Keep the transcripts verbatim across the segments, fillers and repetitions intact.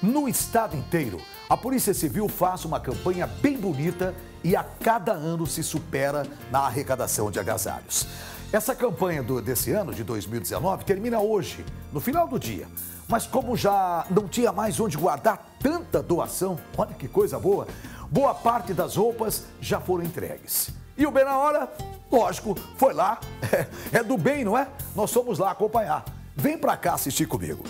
No estado inteiro, a Polícia Civil faz uma campanha bem bonita e a cada ano se supera na arrecadação de agasalhos. Essa campanha do, desse ano, de dois mil e dezenove, termina hoje, no final do dia. Mas como já não tinha mais onde guardar tanta doação, olha que coisa boa, boa parte das roupas já foram entregues. E o Bem na Hora, lógico, foi lá, é, é do bem, não é? Nós fomos lá acompanhar. Vem pra cá assistir comigo.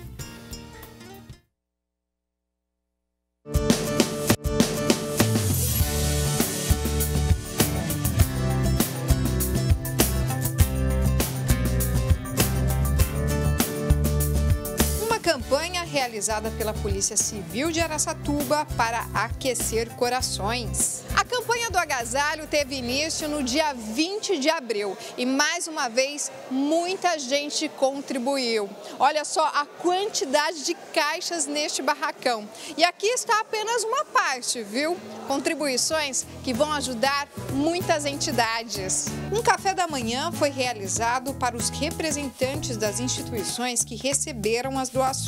Campanha realizada pela Polícia Civil de Araçatuba para aquecer corações. A campanha do agasalho teve início no dia vinte de abril e, mais uma vez, muita gente contribuiu. Olha só a quantidade de caixas neste barracão. E aqui está apenas uma parte, viu? Contribuições que vão ajudar muitas entidades. Um café da manhã foi realizado para os representantes das instituições que receberam as doações.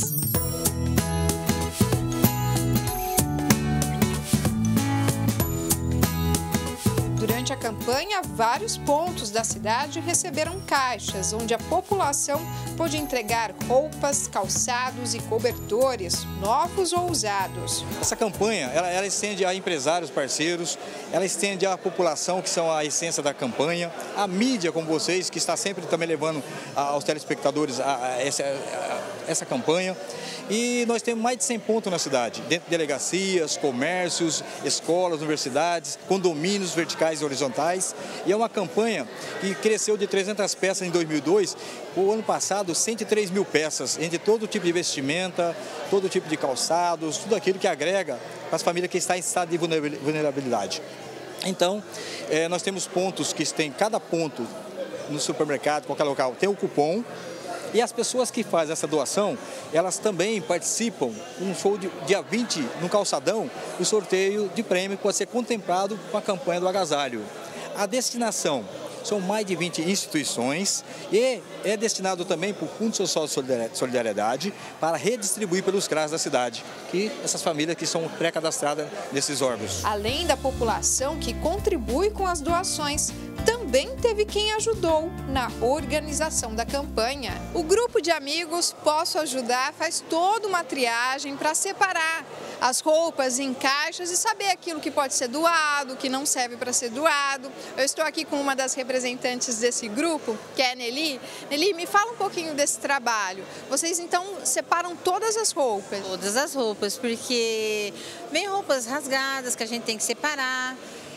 Durante a campanha, vários pontos da cidade receberam caixas, onde a população pôde entregar roupas, calçados e cobertores, novos ou usados. Essa campanha, ela, ela estende a empresários, parceiros, ela estende à população, que são a essência da campanha, a mídia, como vocês, que está sempre também levando aos telespectadores a, a essa, a, essa campanha. E nós temos mais de cem pontos na cidade, dentro de delegacias, comércios, escolas, universidades, condomínios verticais e horizontais. E é uma campanha que cresceu de trezentas peças em dois mil e dois, o ano passado cento e três mil peças, entre todo tipo de vestimenta, todo tipo de calçados, tudo aquilo que agrega para as famílias que estão em estado de vulnerabilidade. Então, eh, nós temos pontos que tem, cada ponto no supermercado, qualquer local, tem o cupom. E as pessoas que fazem essa doação, elas também participam, um show de dia vinte no Calçadão, o sorteio de prêmio pode ser contemplado com a campanha do agasalho. A destinação são mais de vinte instituições e é destinado também para o Fundo Social de Solidariedade para redistribuir pelos CRAS da cidade, que essas famílias que são pré-cadastradas nesses órgãos. Além da população que contribui com as doações, também teve quem ajudou na organização da campanha. O grupo de amigos Posso Ajudar faz toda uma triagem para separar as roupas em caixas e saber aquilo que pode ser doado, o que não serve para ser doado. Eu estou aqui com uma das representantes desse grupo, que é a Nelly. Nelly, me fala um pouquinho desse trabalho. Vocês então separam todas as roupas? Todas as roupas, porque vem roupas rasgadas que a gente tem que separar.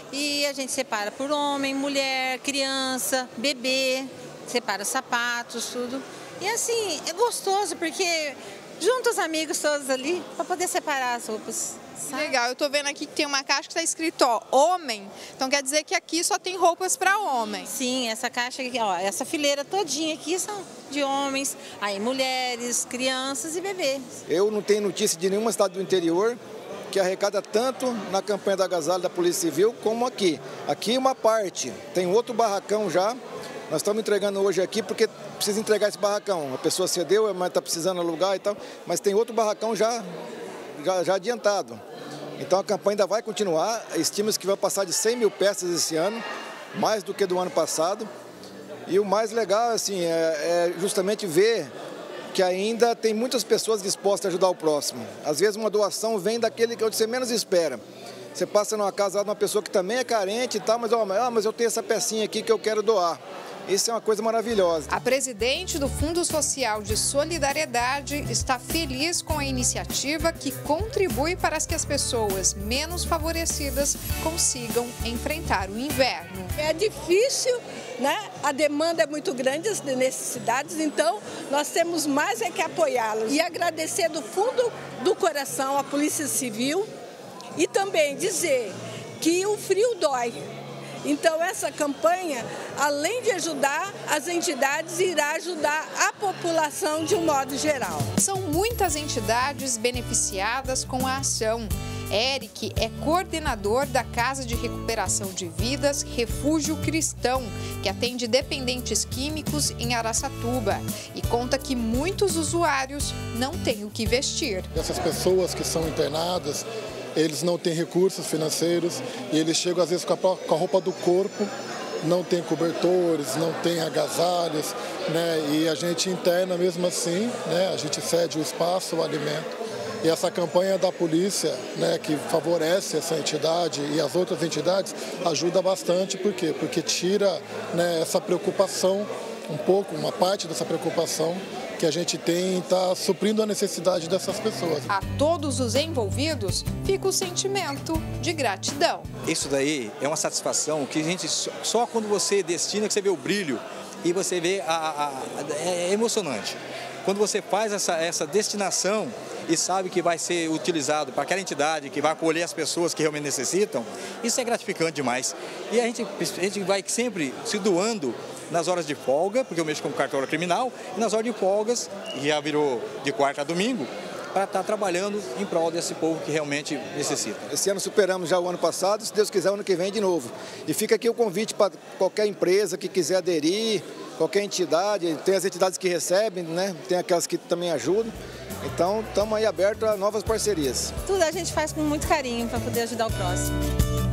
E a gente separa por homem, mulher, criança, bebê, separa sapatos, tudo. E assim, é gostoso porque junta os amigos todos ali para poder separar as roupas. Sabe? Legal, eu tô vendo aqui que tem uma caixa que está escrito, ó, homem. Então quer dizer que aqui só tem roupas para homem. Sim, essa caixa aqui, ó, essa fileira todinha aqui são de homens, aí mulheres, crianças e bebês. Eu não tenho notícia de nenhuma cidade do interior que arrecada tanto na campanha do agasalho da Polícia Civil como aqui. Aqui uma parte, tem outro barracão já, nós estamos entregando hoje aqui porque precisa entregar esse barracão. A pessoa cedeu, mas está precisando alugar e tal, mas tem outro barracão já, já, já adiantado. Então a campanha ainda vai continuar, estima-se que vai passar de cem mil peças esse ano, mais do que do ano passado. E o mais legal assim, é, é justamente ver que ainda tem muitas pessoas dispostas a ajudar o próximo. Às vezes uma doação vem daquele que você menos espera. Você passa numa casa de uma pessoa que também é carente e tal, mas, ó, mas eu tenho essa pecinha aqui que eu quero doar. Isso é uma coisa maravilhosa. A presidente do Fundo Social de Solidariedade está feliz com a iniciativa que contribui para que as pessoas menos favorecidas consigam enfrentar o inverno. É difícil, né? A demanda é muito grande, as necessidades, então nós temos mais é que apoiá-los. E agradecer do fundo do coração à Polícia Civil e também dizer que o frio dói. Então, essa campanha, além de ajudar as entidades, irá ajudar a população de um modo geral. São muitas entidades beneficiadas com a ação. Eric é coordenador da Casa de Recuperação de Vidas Refúgio Cristão, que atende dependentes químicos em Araçatuba, e conta que muitos usuários não têm o que vestir. Essas pessoas que são internadas, eles não têm recursos financeiros e eles chegam às vezes com a, com a roupa do corpo, não tem cobertores, não tem agasalhos, né? E a gente interna mesmo assim, né? A gente cede o espaço, o alimento. E essa campanha da polícia, né, que favorece essa entidade e as outras entidades, ajuda bastante. Por quê? Porque tira, né, essa preocupação, um pouco, uma parte dessa preocupação que a gente tem em estar suprindo a necessidade dessas pessoas. A todos os envolvidos fica o sentimento de gratidão. Isso daí é uma satisfação que a gente, só quando você destina, que você vê o brilho e você vê, a, a, a, é emocionante. Quando você faz essa, essa destinação e sabe que vai ser utilizado para aquela entidade que vai acolher as pessoas que realmente necessitam, isso é gratificante demais. E a gente, a gente vai sempre se doando nas horas de folga, porque eu mexo com cartório criminal, e nas horas de folgas, que já virou de quarta a domingo, para estar trabalhando em prol desse povo que realmente necessita. Esse ano superamos já o ano passado, se Deus quiser, o ano que vem de novo. E fica aqui o convite para qualquer empresa que quiser aderir, qualquer entidade, tem as entidades que recebem, né? Tem aquelas que também ajudam. Então, estamos aí abertos a novas parcerias. Tudo a gente faz com muito carinho para poder ajudar o próximo.